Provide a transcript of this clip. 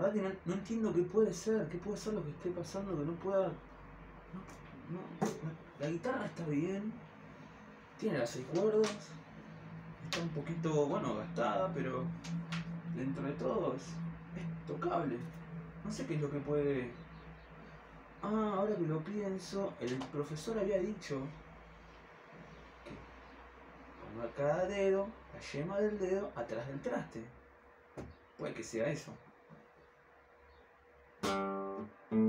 verdad que no entiendo qué puede ser lo que esté pasando, que no pueda... La guitarra está bien, tiene las 6 cuerdas, está un poquito, bueno, gastada, pero dentro de todo es tocable. No sé qué es lo que puede... Ah, ahora que lo pienso, el profesor había dicho que ponga cada dedo, la yema del dedo, atrás del traste. Puede que sea eso.